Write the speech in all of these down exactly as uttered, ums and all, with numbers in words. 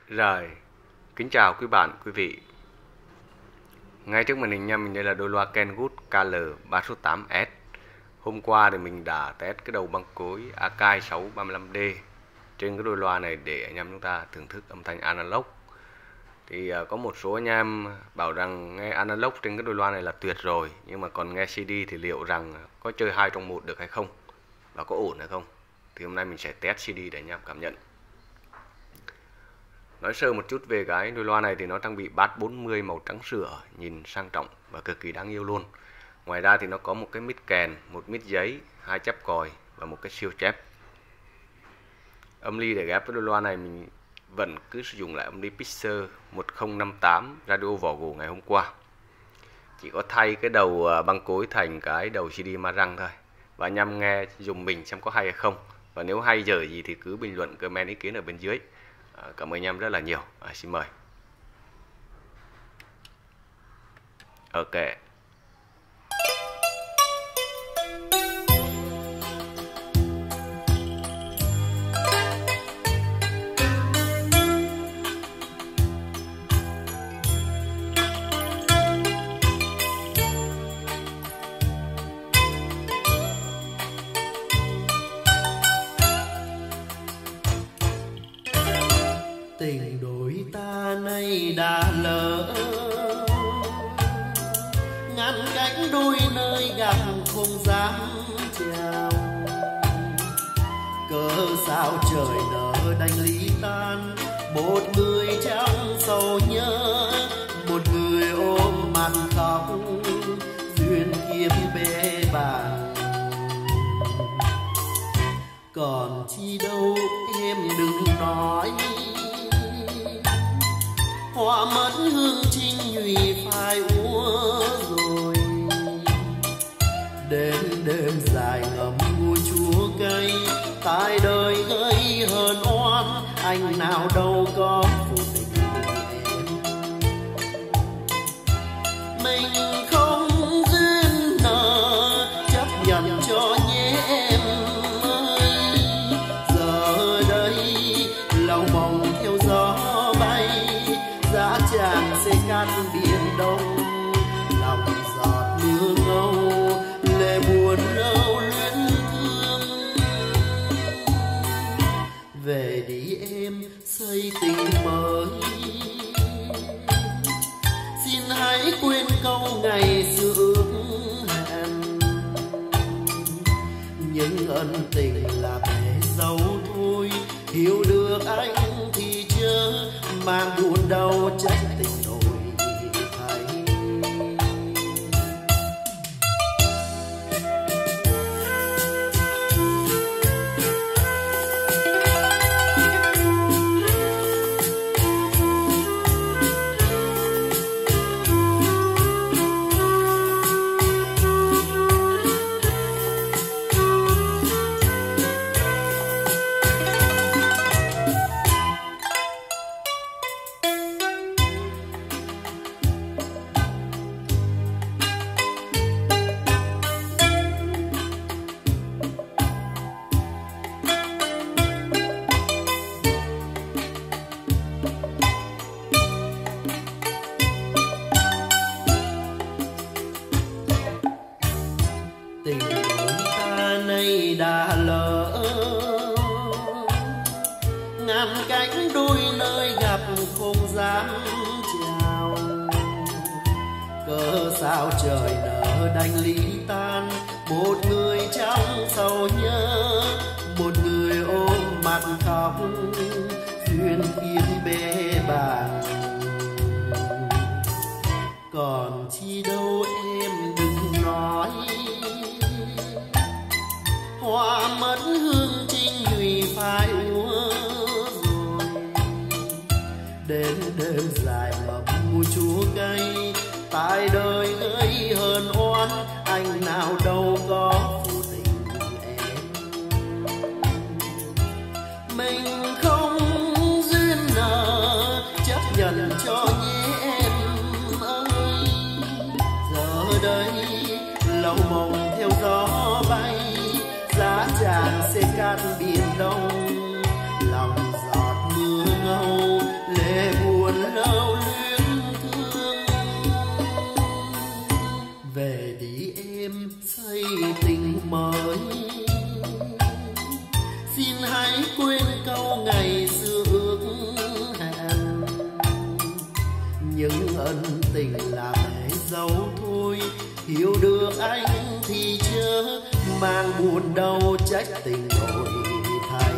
Rồi, kính chào quý bạn, quý vị. Ngay trước màn hình nha, mình đây là đôi loa Kenwood K L ba số tám S. Hôm qua thì mình đã test cái đầu băng cối Akai sáu ba lăm D trên cái đôi loa này để anh em chúng ta thưởng thức âm thanh analog. Thì uh, có một số anh em bảo rằng nghe analog trên cái đôi loa này là tuyệt rồi, nhưng mà còn nghe C D thì liệu rằng có chơi hai trong một được hay không và có ổn hay không. Thì hôm nay mình sẽ test C D để anh em cảm nhận. Nói sơ một chút về cái đôi loa này thì nó trang bị bass bốn mươi màu trắng sữa, nhìn sang trọng và cực kỳ đáng yêu luôn. Ngoài ra thì nó có một cái mic kèn, một mic giấy, hai chép còi và một cái siêu chép. Âm ly để ghép với đôi loa này mình vẫn cứ sử dụng lại âm ly Pixar một không năm tám radio vỏ gỗ ngày hôm qua. Chỉ có thay cái đầu băng cối thành cái đầu C D ma răng thôi. Và anh em nghe dùng mình xem có hay hay không. Và nếu hay dở gì thì cứ bình luận comment ý kiến ở bên dưới. À, cảm ơn anh em rất là nhiều. À, xin mời. Ok. Tình đôi ta nay đã lỡ, ngăn cách đôi nơi gặp không dám chào. Cớ sao trời nỡ đành ly tan, một người trong sầu nhớ, một người ôm mặt khóc, duyên kiếp bể bàng. Còn chi đâu em đừng nói, hoa mất hương trinh nhụy phai úa rồi. Đến đêm dài ngậm ngùi chúa cây, tai đời gây hờn oan, anh nào đâu có phụ tình em. Mình không duyên nợ, chấp nhận cho nhé em ơi. Giờ đây lòng mong theo gió bay, giá tràng sẽ cát biển đông. Lòng giọt mưa ngâu, lệ buồn âu luyến thương. Về đi em xây tình mới, xin hãy quên câu ngày xưa ước hẹn. Những ân tình là bể dấu thôi, hiểu được anh thì chớ mang buồn đau trách tình đổi thay. Tình đôi ta nay đã lỡ, ngàn cánh đôi nơi gặp không dám chào. Cớ sao trời nỡ đành ly tan, một người trong sầu nhớ, một người ôm mặt khóc, duyên kiếp bể bàng. Còn chi đâu em đừng nói, hoa mất hương trinh nhụy phai úa rồi. Đến đêm dài ngậm ngùi chúa cây, tai đời gây hờn oan, anh nào đâu có phụ tình em. Mình không duyên nợ, chấp nhận cho nhé em ơi. Giờ đây lâu mộng theo gió bay, giá tràng sẽ cát biển đông. Lòng giọt mưa ngâu hãy quên câu ngày xưa ước hẹn, những ân tình là bể dâu thôi. Hiểu được anh thì chớ mang buồn đau trách tình đổi thay.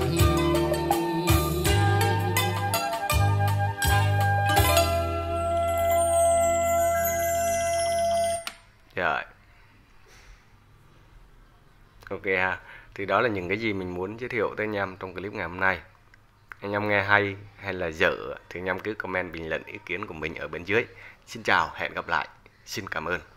Rồi. Ok ha. Thì đó là những cái gì mình muốn giới thiệu tới anh em trong clip ngày hôm nay. Anh em nghe hay hay là dở thì anh em cứ comment bình luận ý kiến của mình ở bên dưới. Xin chào, hẹn gặp lại. Xin cảm ơn.